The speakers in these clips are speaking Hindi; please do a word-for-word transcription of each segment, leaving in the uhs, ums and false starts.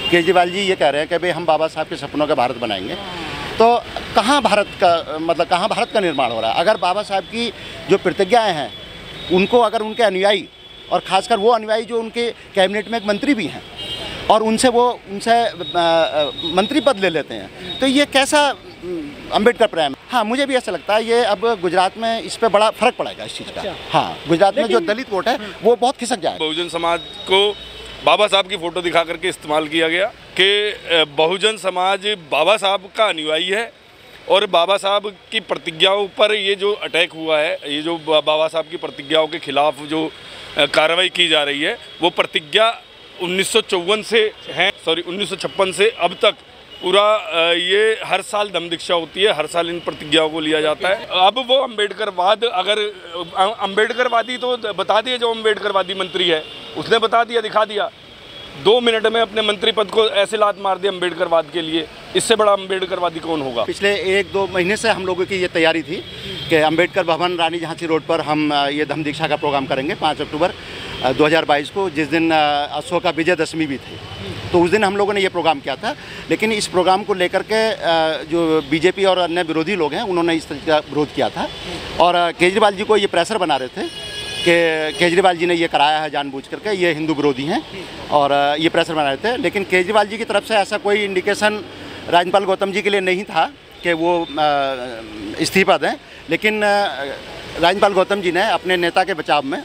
केजरीवाल जी ये कह रहे हैं कि भाई हम बाबा साहब के सपनों का भारत बनाएंगे, तो कहाँ भारत का मतलब कहाँ भारत का निर्माण हो रहा है? अगर बाबा साहब की जो प्रतिज्ञाएं हैं उनको अगर उनके अनुयायी और ख़ासकर वो अनुयायी जो उनके कैबिनेट में एक मंत्री भी हैं और उनसे वो उनसे मंत्री पद ले लेते हैं, तो ये कैसा अम्बेडकर प्रेम? हाँ, मुझे भी ऐसा लगता है ये अब गुजरात में इस पे बड़ा फर्क पड़ेगा इस चीज़ का। हाँ, गुजरात में जो दलित वोट है वो बहुत खिसक जाएगा। बहुजन समाज को बाबा साहब की फ़ोटो दिखा करके इस्तेमाल किया गया कि बहुजन समाज बाबा साहब का अनुयायी है और बाबा साहब की प्रतिज्ञाओं पर ये जो अटैक हुआ है, ये जो बाबा साहब की प्रतिज्ञाओं के खिलाफ जो कार्रवाई की जा रही है, वो प्रतिज्ञा उन्नीस सौ चौवन से हैं सॉरी उन्नीस सौ छप्पन से अब तक पूरा ये हर साल दम दीक्षा होती है, हर साल इन प्रतिज्ञाओं को लिया जाता है। अब वो अम्बेडकरवाद, अगर अम्बेडकरवादी तो बता दिए, जो अम्बेडकरवादी मंत्री है उसने बता दिया, दिखा दिया, दो मिनट में अपने मंत्री पद को ऐसे लात मार दी अम्बेडकरवाद के लिए। इससे बड़ा अम्बेडकरवादी कौन होगा? पिछले एक दो महीने से हम लोगों की ये तैयारी थी कि अम्बेडकर भवन रानी झांसी रोड पर हम ये धम्म दीक्षा का प्रोग्राम करेंगे पाँच अक्टूबर दो हज़ार बाईस को, जिस दिन अशोका विजयदशमी भी थी। तो उस दिन हम लोगों ने ये प्रोग्राम किया था, लेकिन इस प्रोग्राम को लेकर के जो बीजेपी और अन्य विरोधी लोग हैं उन्होंने इस तरह का विरोध किया था और केजरीवाल जी को ये प्रेशर बना रहे थे कि केजरीवाल जी ने ये कराया है जानबूझ करके, ये हिंदू विरोधी हैं और ये प्रेशर बना रहे थे। लेकिन केजरीवाल जी की तरफ से ऐसा कोई इंडिकेशन राज्यपाल गौतम जी के लिए नहीं था कि वो इस्तीफा दें, लेकिन राज्यपाल गौतम जी ने अपने नेता के बचाव में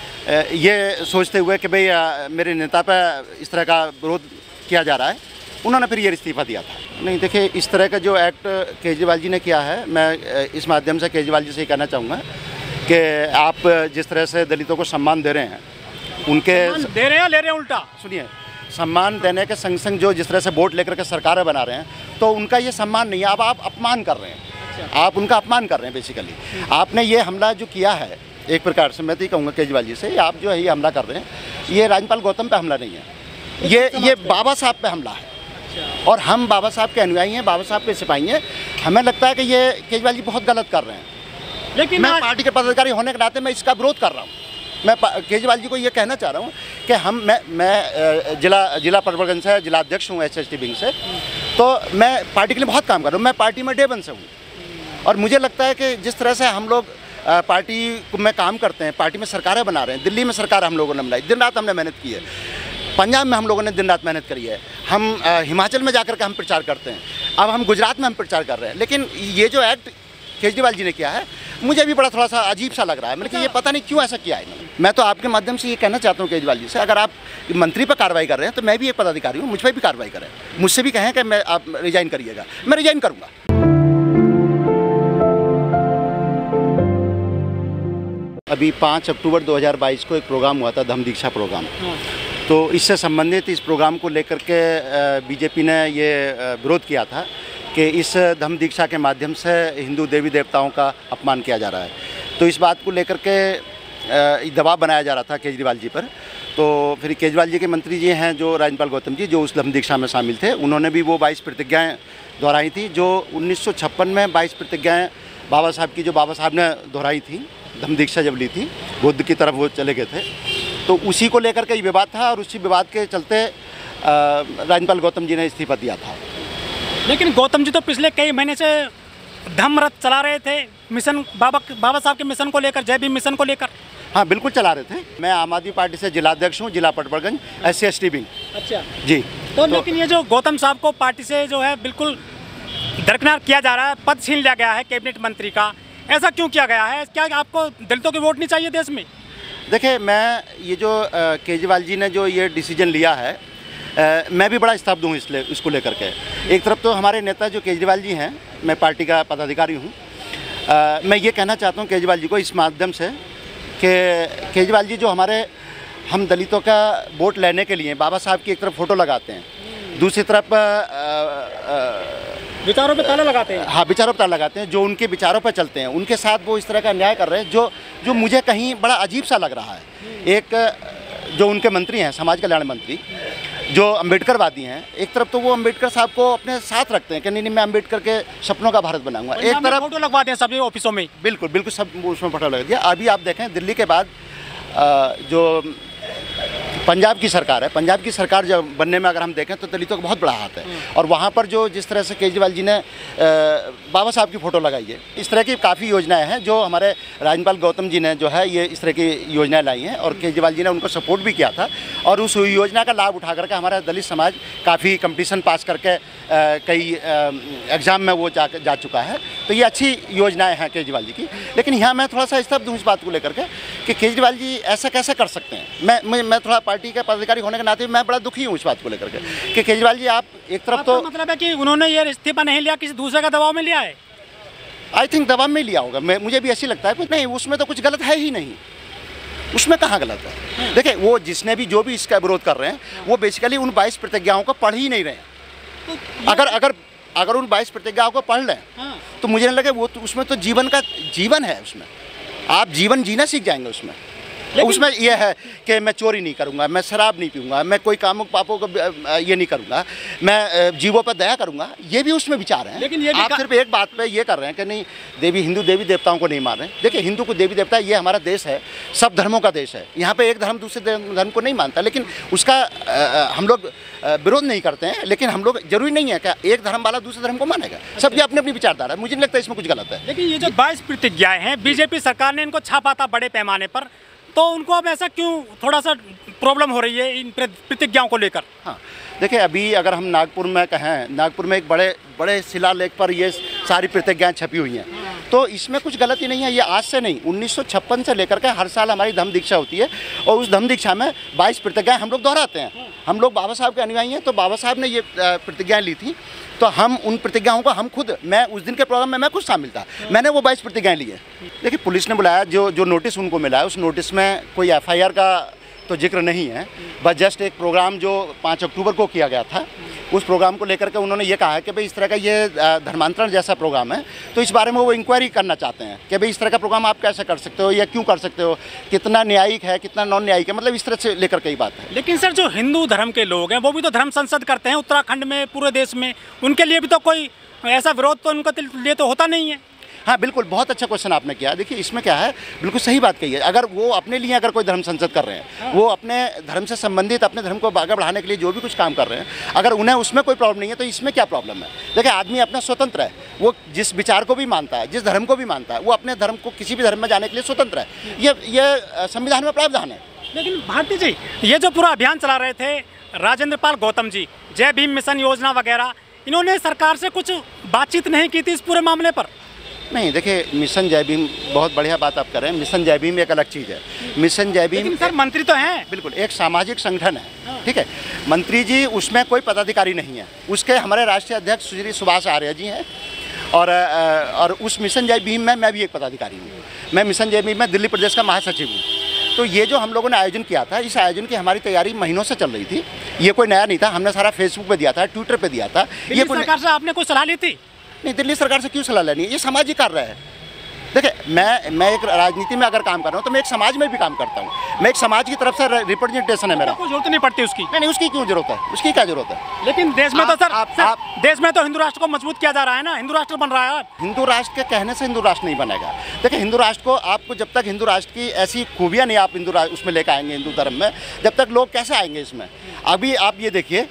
ये सोचते हुए कि भाई मेरे नेता पर इस तरह का विरोध किया जा रहा है, उन्होंने फिर ये इस्तीफा दिया था। नहीं, देखिए, इस तरह का जो एक्ट केजरीवाल जी ने किया है, मैं इस माध्यम से केजरीवाल जी से ये कहना चाहूँगा कि आप जिस तरह से दलितों को सम्मान दे रहे हैं, उनके दे रहे हैं ले रहे हैं उल्टा सुनिए, सम्मान देने के संग संग जो जिस तरह से वोट लेकर के सरकारें बना रहे हैं, तो उनका ये सम्मान नहीं है, अब आप अपमान कर रहे हैं। आप उनका अपमान कर रहे हैं। बेसिकली आपने ये हमला जो किया है, एक प्रकार से मैं तो ये कहूँगा केजरीवाल जी से, आप जो है ये हमला कर रहे हैं, ये राज्यपाल गौतम पे हमला नहीं है, ये ये बाबा साहब पे हमला है और हम बाबा साहब के अनुयायी हैं, बाबा साहब के सिपाही हैं। हमें लगता है कि ये केजरीवाल जी बहुत गलत कर रहे हैं, लेकिन मैं पार्टी के पदाधिकारी होने के नाते मैं इसका विरोध कर रहा हूँ। मैं केजरीवाल जी को ये कहना चाह रहा हूँ कि हम मैं मैं जिला जिला पटवर्धन से जिला अध्यक्ष हूँ एस एस टी विंग से, तो मैं पार्टी के लिए बहुत काम कर रहा हूँ। मैं पार्टी में डे वन से हूँ और मुझे लगता है कि जिस तरह से हम लोग पार्टी में काम करते हैं, पार्टी में सरकारें बना रहे हैं, दिल्ली में सरकार हम लोगों ने बनाई, दिन रात हमने मेहनत की है, पंजाब में हम लोगों ने दिन रात मेहनत करी है, हम हिमाचल में जाकर के हम प्रचार करते हैं, अब हम गुजरात में हम प्रचार कर रहे हैं। लेकिन ये जो एक्ट केजरीवाल जी ने किया है, मुझे भी बड़ा थोड़ा सा अजीब सा लग रहा है, लेकिन ये पता नहीं क्यों ऐसा किया है इन्होंने। मैं तो आपके माध्यम से ये कहना चाहता हूँ केजरीवाल जी से, अगर आप मंत्री पर कार्रवाई कर रहे हैं तो मैं भी एक पदाधिकारी हूँ, मुझ पर भी कार्रवाई करें, मुझसे भी कहें कि मैं आप रिजाइन करिएगा, मैं रिजाइन करूँगा। अभी पाँच अक्टूबर दो हज़ार बाईस को एक प्रोग्राम हुआ था, धम्म दीक्षा प्रोग्राम, तो इससे संबंधित इस प्रोग्राम को लेकर के बीजेपी ने ये विरोध किया था कि इस धम्म दीक्षा के माध्यम से हिंदू देवी देवताओं का अपमान किया जा रहा है। तो इस बात को लेकर के दबाव बनाया जा रहा था केजरीवाल जी पर। तो फिर केजरीवाल जी के मंत्री जी हैं जो राज्यपाल गौतम जी, जो उस धम्म दीक्षा में शामिल थे, उन्होंने भी वो बाईस प्रतिज्ञाएँ दोहराई थी जो उन्नीस सौ छप्पन में बाईस प्रतिज्ञाएँ बाबा साहब की जो बाबा साहब ने दोहराई थी, धम्म दीक्षा जब ली थी, बुद्ध की तरफ वो चले गए थे, तो उसी को लेकर के ये विवाद था और उसी विवाद के चलते राज्यपाल गौतम जी ने इस्तीफा दिया था। लेकिन गौतम जी तो पिछले कई महीने से धम्म रथ चला रहे थे, मिशन बाबा बाबा साहब के मिशन को लेकर, जय भीम मिशन को लेकर। हाँ, बिल्कुल चला रहे थे। मैं आम आदमी पार्टी से जिला अध्यक्ष हूँ, जिला Patwardhan S C S T wing. अच्छा जी। तो, तो लेकिन ये जो गौतम साहब को पार्टी से जो है बिल्कुल दरकिनार किया जा रहा है, पद छीन लिया गया है कैबिनेट मंत्री का, ऐसा क्यों किया गया है? क्या आपको दलितों की वोट नहीं चाहिए देश में? देखिए, मैं ये जो केजरीवाल जी ने जो ये डिसीजन लिया है, आ, मैं भी बड़ा स्तब्ध हूँ इसलिए इसको लेकर के। एक तरफ तो हमारे नेता जो केजरीवाल जी हैं, मैं पार्टी का पदाधिकारी हूँ, मैं ये कहना चाहता हूँ केजरीवाल जी को इस माध्यम से कि केजरीवाल जी जो हमारे हम दलितों का वोट लेने के लिए बाबा साहब की एक तरफ फ़ोटो लगाते हैं, दूसरी तरफ विचारों पे ताला लगाते हैं। हाँ, विचारों पे ताला लगाते हैं, जो उनके विचारों पर चलते हैं, उनके साथ वो इस तरह का अन्याय कर रहे हैं जो जो मुझे कहीं बड़ा अजीब सा लग रहा है। एक जो उनके मंत्री हैं, समाज कल्याण मंत्री, जो अम्बेडकरवादी हैं, एक तरफ तो वो अम्बेडकर साहब को अपने साथ रखते हैं कि नहीं नहीं मैं अम्बेडकर के सपनों का भारत बनाऊंगा, एक तरफ फोटो लगवाते हैं सभी ऑफिसों में। बिल्कुल बिल्कुल सब उसमें फोटो लगा दिया। अभी आप देखें दिल्ली के बाद जो पंजाब की सरकार है, पंजाब की सरकार जब बनने में अगर हम देखें तो दलितों का बहुत बड़ा हाथ है। और वहाँ पर जो जिस तरह से केजरीवाल जी ने बाबा साहब की फ़ोटो लगाई है, इस तरह की काफ़ी योजनाएं हैं जो हमारे राज्यपाल गौतम जी ने जो है ये इस तरह की योजनाएं लाई हैं और केजरीवाल जी ने उनको सपोर्ट भी किया था। और उस योजना का लाभ उठा करके हमारा दलित समाज काफ़ी कंपटीशन पास करके कई एग्ज़ाम में वो जा जा चुका है। तो ये अच्छी योजनाएं हैं केजरीवाल जी की। लेकिन यहाँ मैं थोड़ा सा स्तब्ध हूँ इस बात को लेकर के कि केजरीवाल जी ऐसा कैसे कर सकते हैं। मैं मैं, मैं थोड़ा पार्टी का पदाधिकारी होने के नाते मैं बड़ा दुखी हूँ इस बात को लेकर के कि केजरीवाल जी आप एक तरफ तो मतलब है कि उन्होंने ये इस्तीफा नहीं लिया, किसी दूसरे का दबाव में लिया है। आई थिंक दबाव में लिया होगा, मैं मुझे भी ऐसी लगता है। कुछ नहीं, उसमें तो कुछ गलत है ही नहीं, उसमें कहाँ गलत है। देखिए वो जिसने भी जो भी इसका विरोध कर रहे हैं वो बेसिकली उन बाईस प्रतिज्ञाओं को पढ़ ही नहीं रहे हैं। अगर अगर अगर उन बाईस प्रतिज्ञाओं को पढ़ लें तो मुझे नहीं लगे वो तो उसमें तो जीवन का जीवन है, उसमें आप जीवन जीना सीख जाएंगे। उसमें उसमें यह है कि मैं चोरी नहीं करूंगा, मैं शराब नहीं पीऊंगा, मैं कोई कामुक पापों को ये नहीं करूंगा, मैं जीवों पर दया करूंगा, ये भी उसमें विचार हैं। लेकिन ये भी आप सिर्फ एक बात पे ये कर रहे हैं कि नहीं देवी हिंदू देवी देवताओं को नहीं मान रहे हैं। देखिए हिंदू को देवी देवता, ये हमारा देश है, सब धर्मों का देश है। यहाँ पे एक धर्म दूसरे धर्म को नहीं मानता, लेकिन उसका हम लोग विरोध नहीं करते हैं। लेकिन हम लोग जरूरी नहीं है कि एक धर्म वाला दूसरे धर्म को मानेगा, सबकी अपनी अपनी विचारधारा है। मुझे नहीं लगता इसमें कुछ गलत है। लेकिन ये जो बाईस प्रतिज्ञाएं हैं, बीजेपी सरकार ने इनको छापा था बड़े पैमाने पर, तो उनको अब ऐसा क्यों थोड़ा सा प्रॉब्लम हो रही है इन प्रतिज्ञाओं को लेकर? हाँ देखिए, अभी अगर हम नागपुर में कहें, नागपुर में एक बड़े बड़े शिलालेख पर ये सारी प्रतिज्ञाएं छपी हुई हैं, तो इसमें कुछ गलती नहीं है। ये आज से नहीं, उन्नीस सौ छप्पन से लेकर के हर साल हमारी धम्म दीक्षा होती है और उस धम्म दीक्षा में बाईस प्रतिज्ञाएं हम लोग दोहराते हैं। हम लोग बाबा साहब के अनुयायी हैं, तो बाबा साहब ने ये प्रतिज्ञाएं ली थी, तो हम उन प्रतिज्ञाओं को हम खुद, मैं उस दिन के प्रोग्राम में मैं खुद शामिल था, मैंने वो बाईस प्रतिज्ञाएं ली है। देखिए पुलिस ने बुलाया, जो जो नोटिस उनको मिला है उस नोटिस में कोई एफ आई आर का तो जिक्र नहीं है, बस जस्ट एक प्रोग्राम जो पाँच अक्टूबर को किया गया था, उस प्रोग्राम को लेकर के उन्होंने ये कहा है कि भाई इस तरह का ये धर्मांतरण जैसा प्रोग्राम है, तो इस बारे में वो इंक्वायरी करना चाहते हैं कि भाई इस तरह का प्रोग्राम आप कैसे कर सकते हो या क्यों कर सकते हो, कितना न्यायिक है कितना नॉन न्यायिक है, मतलब इस तरह से लेकर के ही बात है। लेकिन सर जो हिंदू धर्म के लोग हैं वो भी तो धर्म संसद करते हैं उत्तराखंड में, पूरे देश में, उनके लिए भी तो कोई ऐसा विरोध तो उनके लिए तो होता नहीं है। हाँ बिल्कुल, बहुत अच्छा क्वेश्चन आपने किया। देखिए इसमें क्या है, बिल्कुल सही बात कही है। अगर वो अपने लिए अगर कोई धर्म संसद कर रहे हैं, वो अपने धर्म से संबंधित अपने धर्म को आगे बढ़ाने के लिए जो भी कुछ काम कर रहे हैं, अगर उन्हें उसमें कोई प्रॉब्लम नहीं है तो इसमें क्या प्रॉब्लम है। देखिए आदमी अपना स्वतंत्र है, वो जिस विचार को भी मानता है, जिस धर्म को भी मानता है, वो अपने धर्म को किसी भी धर्म में जाने के लिए स्वतंत्र है। ये ये संविधान में प्रावधान है। लेकिन भारती जी, ये जो पूरा अभियान चला रहे थे राजेंद्र पाल गौतम जी, जय भीम मिशन योजना वगैरह, इन्होंने सरकार से कुछ बातचीत नहीं की थी इस पूरे मामले पर? नहीं, देखिए मिशन जय भीम बहुत बढ़िया बात आप कर रहे हैं। मिशन जय भीम एक अलग चीज़ है। मिशन जय भीम सर मंत्री तो हैं, बिल्कुल एक सामाजिक संगठन है, ठीक है। मंत्री जी उसमें कोई पदाधिकारी नहीं है, उसके हमारे राष्ट्रीय अध्यक्ष श्री सुभाष आर्य जी हैं और और उस मिशन जय भीम में मैं भी एक पदाधिकारी हूँ। मैं मिशन जय भीम में दिल्ली प्रदेश का महासचिव हूँ। तो ये जो हम लोगों ने आयोजन किया था, इस आयोजन की हमारी तैयारी महीनों से चल रही थी। ये कोई नया नहीं था, हमने सारा फेसबुक पे दिया था, ट्विटर पे दिया था। ये सरकार से आपने कोई सलाह ली थी? नहीं, दिल्ली सरकार से क्यों सलाह लेनी है, ये सामाजिक कार्य है। देखिए मैं मैं एक राजनीति में अगर काम कर रहा हूँ तो मैं एक समाज में भी काम करता हूँ। मैं एक समाज की तरफ से रिप्रेजेंटेशन है मेरा। कोई जरूरत नहीं पड़ती उसकी। नहीं नहीं, उसकी क्यों जरूरत है, उसकी क्या जरूरत है। लेकिन देश में आप, तो सर, आप, सर आप, देश में तो हिंदू राष्ट्र को मजबूत किया जा रहा है ना, हिंदू राष्ट्र बन रहा है। हिंदू राष्ट्र के कहने से हिंदू राष्ट्र नहीं बनेगा। देखिए हिंदू राष्ट्र को आपको जब तक हिंदू राष्ट्र की ऐसी खूबियाँ नहीं आप हिंदू उसमें लेकर आएंगे हिंदू धर्म में, जब तक लोग कैसे आएंगे इसमें। अभी आप ये देखिए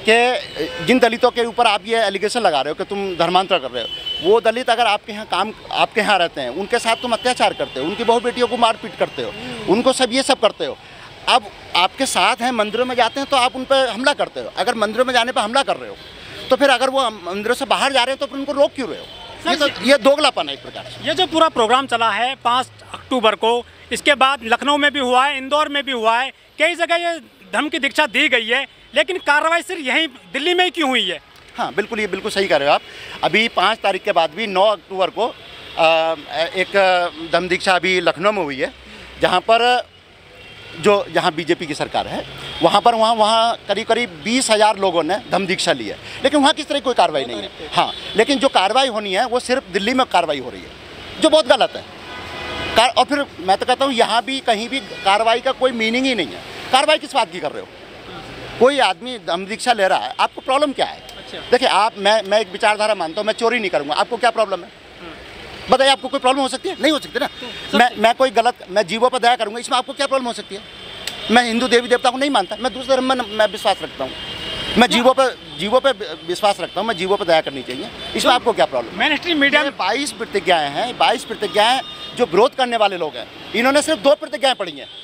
कि जिन दलितों के ऊपर आप ये एलिगेशन लगा रहे हो कि तुम धर्मांतर कर रहे हो, वो दलित अगर आपके यहाँ काम आपके यहाँ रहते हैं, उनके साथ तुम अत्याचार करते हो, उनकी बहु बेटियों को मारपीट करते हो, उनको सब ये सब करते हो। अब आपके साथ हैं, मंदिरों में जाते हैं तो आप उन पर हमला करते हो। अगर मंदिरों में जाने पर हमला कर रहे हो तो फिर अगर वो मंदिरों से बाहर जा रहे हो तो फिर उनको रोक क्यों रहे हो। ये तो ये दोगलापन है एक प्रकार से। ये जो पूरा प्रोग्राम चला है पाँच अक्टूबर को, इसके बाद लखनऊ में भी हुआ है, इंदौर में भी हुआ है, कई जगह ये धर्म की दीक्षा दी गई है, लेकिन कार्रवाई सिर्फ यहीं दिल्ली में ही क्यों हुई है? हाँ बिल्कुल, ये बिल्कुल सही कह रहे हो आप। अभी पाँच तारीख के बाद भी नौ अक्टूबर को एक धम्म दीक्षा अभी लखनऊ में हुई है, जहाँ पर जो जहाँ बीजेपी की सरकार है वहाँ पर वहाँ वहाँ करीब करीब बीस हज़ार लोगों ने धम्म दीक्षा ली है, लेकिन वहाँ किस तरह की कोई कार्रवाई नहीं है। हाँ, लेकिन जो कार्रवाई होनी है वो सिर्फ दिल्ली में कार्रवाई हो रही है, जो बहुत गलत है। कार और फिर मैं तो कहता हूँ यहाँ भी कहीं भी कार्रवाई का कोई मीनिंग ही नहीं है। कार्रवाई किस बात की कर रहे हो? कोई आदमी धम्म दीक्षा ले रहा है, आपको प्रॉब्लम क्या है? अच्छा। देखिए आप मैं मैं एक विचारधारा मानता हूँ, मैं चोरी नहीं करूँगा, आपको क्या प्रॉब्लम है? बताइए, आपको कोई प्रॉब्लम हो सकती है? नहीं हो सकती ना। मैं मैं कोई गलत, मैं जीवों पर दया करूँगा, इसमें आपको क्या प्रॉब्लम हो सकती है? मैं हिंदू देवी देवता को नहीं मानता, मैं दूसरे धर्म में मैं विश्वास रखता हूँ। मैं जीवों पर जीवों पे विश्वास रखता हूँ, मैं जीवों पर दया करनी चाहिए। इसमें आपको क्या प्रॉब्लम? मेन स्ट्रीम मीडिया में बाईस प्रतिज्ञाएं हैं, बाईस प्रतिज्ञाएं जो विरोध करने वाले लोग हैं, इन्होंने सिर्फ दो प्रतिज्ञाएं पढ़ी हैं।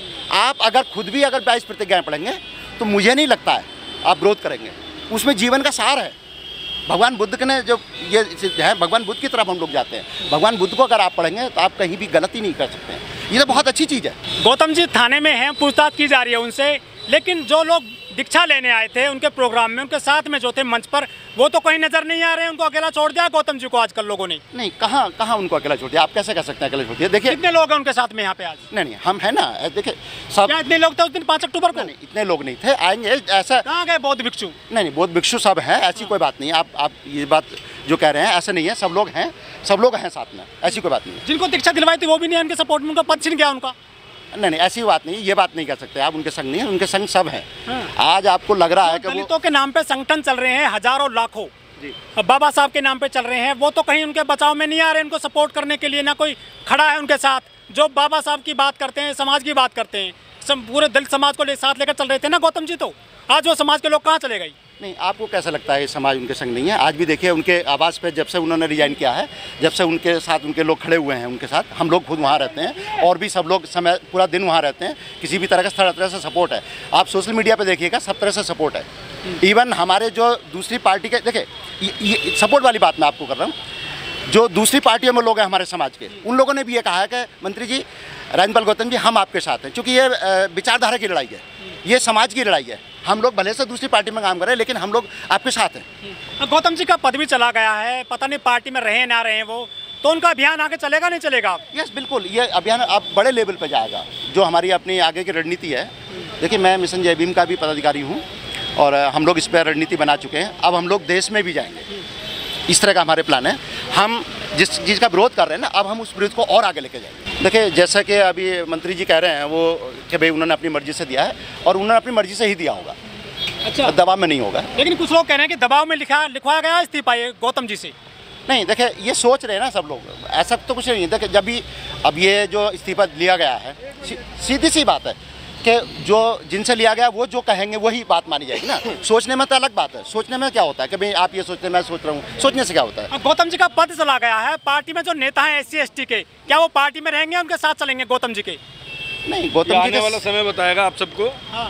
आप अगर खुद भी अगर बाईस प्रतिज्ञाएं पढ़ेंगे तो मुझे नहीं लगता है आप विरोध करेंगे। उसमें जीवन का सार है। भगवान बुद्ध के ने जो ये है, भगवान बुद्ध की तरफ हम लोग जाते हैं। भगवान बुद्ध को अगर आप पढ़ेंगे तो आप कहीं भी गलती नहीं कर सकते हैं। ये तो बहुत अच्छी चीज़ है। गौतम जी थाने में हैं, पूछताछ की जा रही है उनसे, लेकिन जो लोग दीक्षा लेने आए थे उनके प्रोग्राम में, उनके साथ में जो थे मंच पर, वो तो कहीं नजर नहीं आ रहे हैं। उनको अकेला छोड़ दिया गौतम जी को आजकल लोगों ने। नहीं, कहाँ कहाँ उनको अकेला छोड़ दिया? आप कैसे कह सकते हैं अकेला छोड़ दिया? देखिए कितने लोग हैं उनके साथ में यहाँ पे आज? नहीं नहीं, हम है ना, देखिए सब। क्या इतने लोग थे उस दिन पाँच अक्टूबर को? नहीं, इतने लोग नहीं थे। आएंगे ऐसा। कहाँ गए बौद्ध भिक्षु? नहीं नहीं, बौद्ध भिक्षु सब हैं, ऐसी कोई बात नहीं है। आप आप ये बात जो कह रहे हैं ऐसा नहीं है। सब लोग हैं, सब लोग हैं साथ में, ऐसी कोई बात नहीं है। जिनको दीक्षा दिलवाई थी वो भी नहीं है उनके सपोर्ट में, उनका पद छिन गया उनका। नहीं नहीं, ऐसी बात नहीं, ये बात नहीं कर सकते आप। उनके संग नहीं है, उनके संग सब हैं। आज आपको लग रहा है कि दलितों के नाम पे संगठन चल रहे हैं हजारों लाखों, बाबा साहब के नाम पे चल रहे हैं, वो तो कहीं उनके बचाव में नहीं आ रहे, उनको सपोर्ट करने के लिए ना कोई खड़ा है उनके साथ। जो बाबा साहब की बात करते हैं, समाज की बात करते हैं, सब पूरे दलित समाज को ले साथ लेकर चल रहे थे ना गौतम जी, तो आज वो समाज के लोग कहाँ चले गए? नहीं, आपको कैसा लगता है ये समाज उनके संग नहीं है? आज भी देखिए उनके आवास पे जब से उन्होंने रिजाइन किया है, जब से उनके साथ उनके लोग खड़े हुए हैं, उनके साथ हम लोग खुद वहाँ रहते हैं और भी सब लोग समय पूरा दिन वहाँ रहते हैं। किसी भी तरह का तरह तरह से सपोर्ट है। आप सोशल मीडिया पे देखिएगा, सब तरह से सपोर्ट है। इवन हमारे जो दूसरी पार्टी के, देखिए ये सपोर्ट वाली बात मैं आपको कर रहा हूँ, जो दूसरी पार्टियों में लोग हैं हमारे समाज के, उन लोगों ने भी ये कहा है कि मंत्री जी, राजपाल गौतम जी, हम आपके साथ हैं। क्योंकि ये विचारधारा की लड़ाई है, ये समाज की लड़ाई है। हम लोग भले से दूसरी पार्टी में काम कर रहे हैं, लेकिन हम लोग आपके साथ हैं। गौतम जी का पद भी चला गया है, पता नहीं पार्टी में रहे ना रहे वो, तो उनका अभियान आगे चलेगा नहीं चलेगा? यस बिल्कुल, ये अभियान अब बड़े लेवल पर जाएगा। जो हमारी अपनी आगे की रणनीति है, देखिए मैं मिशन जय भीम का भी पदाधिकारी हूँ और हम लोग इस पर रणनीति बना चुके हैं। अब हम लोग देश में भी जाएंगे, इस तरह का हमारे प्लान है। हम जिस चीज़ का विरोध कर रहे हैं ना, अब हम उस विरोध को और आगे लेके जाएंगे। देखिए जैसा कि अभी मंत्री जी कह रहे हैं वो कि भाई उन्होंने अपनी मर्जी से दिया है और उन्होंने अपनी मर्जी से ही दिया होगा। अच्छा, दबाव में नहीं होगा। लेकिन कुछ लोग कह रहे हैं कि दबाव में लिखा लिखवाया गया इस्तीफा ये गौतम जी से। नहीं, देखिए ये सोच रहे हैं ना सब लोग, ऐसा तो कुछ नहीं है। देखिए जब भी अब ये जो इस्तीफा लिया गया है, सीधी सी बात है कि जो जिनसे लिया गया वो जो कहेंगे वही बात मानी जाएगी ना। सोचने में तो अलग बात है। सोचने में क्या होता है कि भाई आप ये सोचते हैं, मैं सोच रहा हूँ, सोचने से क्या होता है? गौतम जी का पद चला गया है, पार्टी में जो नेता हैं एस सी एस टी के, क्या वो पार्टी में रहेंगे, उनके साथ चलेंगे गौतम जी के? नहीं, गौतम जी आने वाला समय बताएगा आप सबको। हाँ।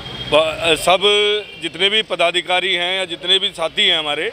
सब जितने भी पदाधिकारी हैं या जितने भी साथी हैं हमारे,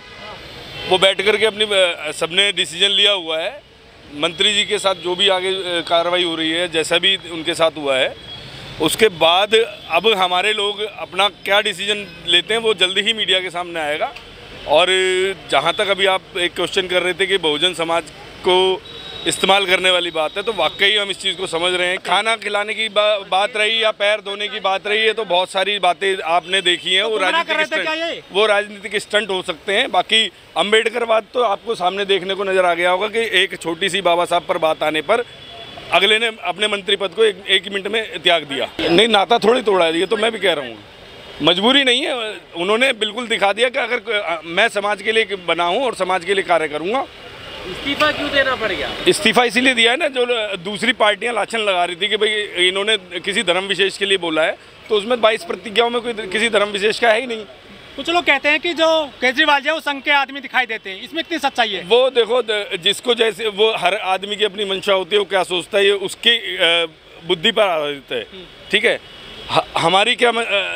वो बैठ करके अपनी सबने डिसीजन लिया हुआ है। मंत्री जी के साथ जो भी आगे कार्रवाई हो रही है, जैसा भी उनके साथ हुआ है, उसके बाद अब हमारे लोग अपना क्या डिसीजन लेते हैं वो जल्दी ही मीडिया के सामने आएगा। और जहाँ तक अभी आप एक क्वेश्चन कर रहे थे कि बहुजन समाज को इस्तेमाल करने वाली बात है, तो वाकई हम इस चीज़ को समझ रहे हैं। खाना खिलाने की बा, बात रही या पैर धोने की बात रही है, तो बहुत सारी बातें आपने देखी हैं। वो राजनीतिक स्टंट वो राजनीतिक स्टंट हो सकते हैं। बाकी अम्बेडकरवाद तो आपको सामने देखने को नज़र आ गया होगा कि एक छोटी सी बाबा साहब पर बात आने पर अगले ने अपने मंत्री पद को एक, एक मिनट में त्याग दिया। नहीं, नाता थोड़ी तोड़ा है, ये तो मैं भी कह रहा हूँ। मजबूरी नहीं है, उन्होंने बिल्कुल दिखा दिया कि अगर मैं समाज के लिए बना हूँ और समाज के लिए कार्य करूँगा। इस्तीफा क्यों देना पड़ गया? इस्तीफा इसीलिए दिया है ना, जो दूसरी पार्टियां लाछन लगा रही थी कि भाई इन्होंने किसी धर्म विशेष के लिए बोला है, तो उसमें बाईस प्रतिज्ञाओं में कोई किसी धर्म विशेष का है ही नहीं। कुछ लोग कहते हैं कि जो केजरीवाल जी है वो संघ के आदमी दिखाई देते हैं, इसमें कितनी सच्चाई है? वो देखो, जिसको जैसे वो हर आदमी की अपनी मंशा होती है, वो क्या सोचता है ये उसकी बुद्धि पर आधारित है। ठीक है, हमारी क्या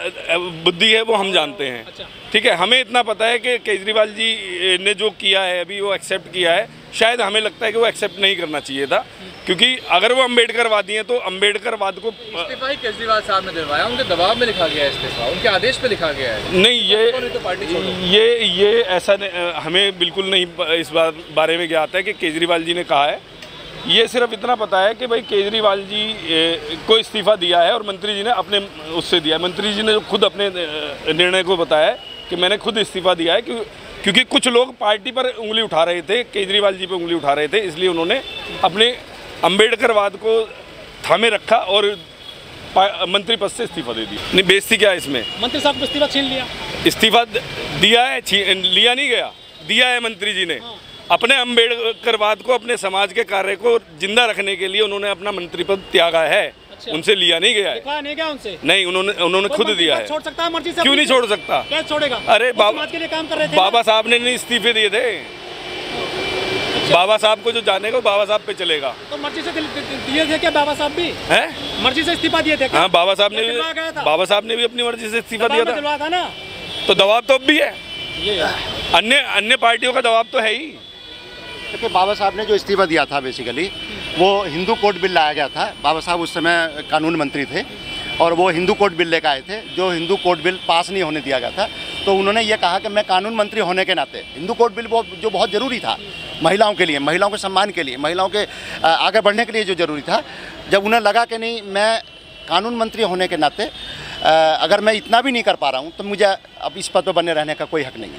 बुद्धि है वो हम जानते हैं। अच्छा। ठीक है, हमें इतना पता है कि केजरीवाल जी ने जो किया है अभी वो एक्सेप्ट किया है। शायद हमें लगता है कि वो एक्सेप्ट नहीं करना चाहिए था, क्योंकि अगर वो अम्बेडकरवादी हैं तो अम्बेडकरवाद को इस्तीफा ही केजरीवाल साहब ने दिलवाया, उनके दबाव में लिखा गया है इस्तीफा, उनके आदेश पे लिखा गया है। नहीं, ये तो पार्टी ये ये ऐसा हमें बिल्कुल नहीं इस बारे में ज्ञात है कि केजरीवाल जी ने कहा है। ये सिर्फ इतना पता है कि भाई केजरीवाल जी को इस्तीफ़ा दिया है और मंत्री जी ने अपने उससे दिया। मंत्री जी ने जो खुद अपने निर्णय को बताया है कि मैंने खुद इस्तीफ़ा दिया है, क्यों क्योंकि कुछ लोग पार्टी पर उंगली उठा रहे थे, केजरीवाल जी पर उंगली उठा रहे थे, इसलिए उन्होंने अपने अम्बेडकरवाद को थामे रखा और मंत्री पद से इस्तीफ़ा दे दिया। नहीं, बेइज्जती क्या है इसमें? मंत्री साहब को इस्तीफ़ा छीन लिया। इस्तीफ़ा दिया है, लिया नहीं गया, दिया है मंत्री जी ने। अपने अम्बेडकरवाद को, अपने समाज के कार्य को जिंदा रखने के लिए उन्होंने अपना मंत्री पद त्यागा है। अच्छा। उनसे लिया नहीं गया है। लिखा नहीं गया उनसे? नहीं, उन्होंने उन्होंने कोई खुद मंत्री दिया पद है। छोड़ सकता है मर्जी से? क्यों नहीं छोड़ सकता? कैसे छोड़ेगा? अरे वो बाबा समाज के लिए काम कर रहे थे बाबा ना? साहब ने नहीं इस्तीफे दिए थे। बाबा साहब को जो जानेगा वो बाबा साहब पे चलेगा। तो मर्जी से दिल- दि- दिए थे क्या बाबा साहब भी? हैं? मर्जी से इस्तीफा दिए थे क्या? हाँ, बाबा साहब ने या दिलवाया गया था? भी बाबा साहब ने भी अपनी मर्जी से इस्तीफा दबाव दिया में था। दिलवाया था ना? तो दबाव तो अब भी है। ये अन्य अन्य पार्टियों का दबाव तो है ही। देखिए, बाबा साहब ने जो इस्तीफा दिया था बेसिकली वो हिंदू कोड बिल लाया गया था। बाबा साहब उस समय कानून मंत्री थे और वो हिंदू कोड बिल लेकर आए थे, जो हिंदू कोड बिल पास नहीं होने दिया गया था। तो उन्होंने ये कहा कि मैं कानून मंत्री होने के नाते हिंदू कोड बिल वो जो बहुत ज़रूरी था महिलाओं के लिए, महिलाओं के सम्मान के लिए, महिलाओं के आ, आगे बढ़ने के लिए जो ज़रूरी था, जब उन्हें लगा कि नहीं मैं कानून मंत्री होने के नाते आ, अगर मैं इतना भी नहीं कर पा रहा हूँ तो मुझे अब इस पद पर बने रहने का कोई हक नहीं है।